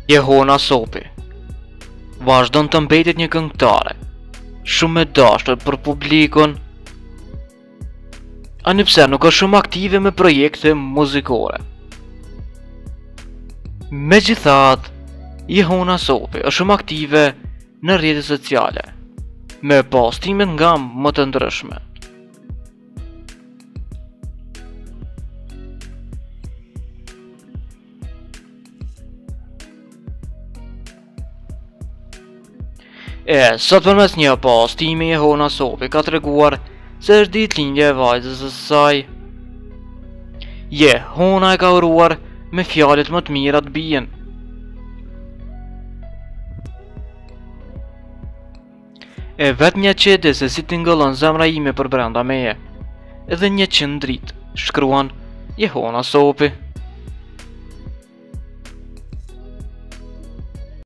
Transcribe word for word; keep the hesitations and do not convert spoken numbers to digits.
Jehona Sopi vazhdon të mbetet një këngëtare shumë e dashur për publikun, anipse nuk është shumë aktive me projekte muzikore. Megjithatë, Jehona Sopi është shumë aktive në rrjetet sociale, me postime nga më të ndryshme. E, sot përmes një postimi Jehona Sopi ka treguar se është ditëlindja e vajzës së saj. Jehona e ka uruar me fjalët më të mira të bien. E vetë një qede se si t'ingëllon zemra ime për brenda meje, edhe një qëndrit, shkruan Jehona Sopi.